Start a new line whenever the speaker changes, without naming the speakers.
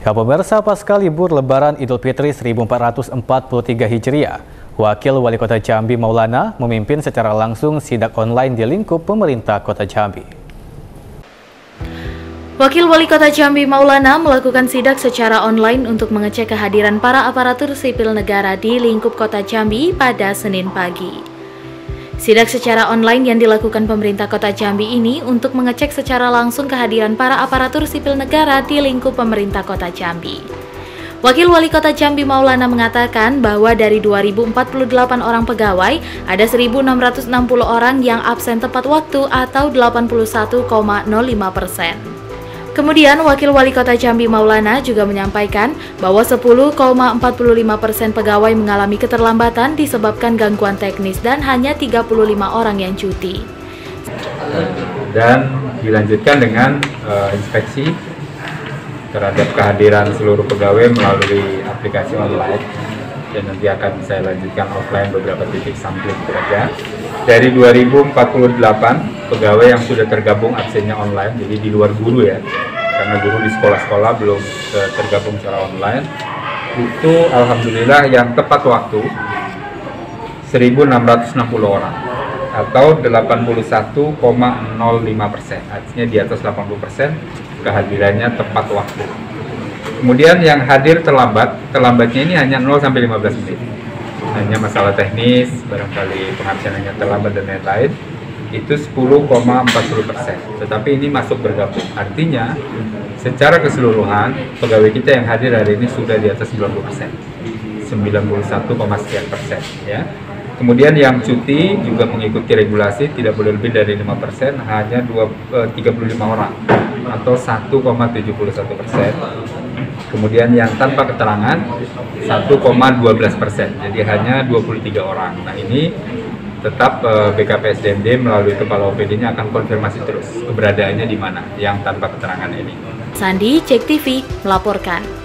Ya pemirsa, pasca libur Lebaran Idul Fitri 1443 Hijriah, Wakil Wali Kota Jambi Maulana memimpin secara langsung sidak online di lingkup pemerintah Kota Jambi.
Wakil Wali Kota Jambi Maulana melakukan sidak secara online untuk mengecek kehadiran para aparatur sipil negara di lingkup Kota Jambi pada Senin pagi. Sidak secara online yang dilakukan pemerintah Kota Jambi ini untuk mengecek secara langsung kehadiran para aparatur sipil negara di lingkup pemerintah Kota Jambi. Wakil Wali Kota Jambi Maulana mengatakan bahwa dari 2048 orang pegawai, ada 1.660 orang yang absen tepat waktu atau 81,05%. Kemudian, Wakil Wali Kota Jambi Maulana juga menyampaikan bahwa 10,45% pegawai mengalami keterlambatan disebabkan gangguan teknis dan hanya 35 orang yang cuti.
Dan dilanjutkan dengan inspeksi terhadap kehadiran seluruh pegawai melalui aplikasi online, dan nanti akan saya lanjutkan offline beberapa titik sampling saja. Dari 2048 pegawai yang sudah tergabung absennya online, jadi di luar guru ya, karena guru di sekolah-sekolah belum tergabung secara online, itu alhamdulillah yang tepat waktu 1.660 orang atau 81,05%, artinya di atas 80% kehadirannya tepat waktu. Kemudian yang hadir terlambatnya ini hanya 0-15 menit. Hanya masalah teknis, barangkali pengabsenannya terlambat dan lain-lain, itu 10,40%. Tetapi ini masuk bergabung. Artinya, secara keseluruhan, pegawai kita yang hadir hari ini sudah di atas 90%. 91,sekian%. Ya. Kemudian yang cuti juga mengikuti regulasi, tidak boleh lebih dari 5%, hanya 35 orang atau 1,71%. Kemudian yang tanpa keterangan 1,12%, jadi hanya 23 orang. Nah ini tetap BKPSDMD melalui Kepala OPD-nya akan konfirmasi terus keberadaannya di mana yang tanpa keterangan ini.
Sandi, Cek TV, melaporkan.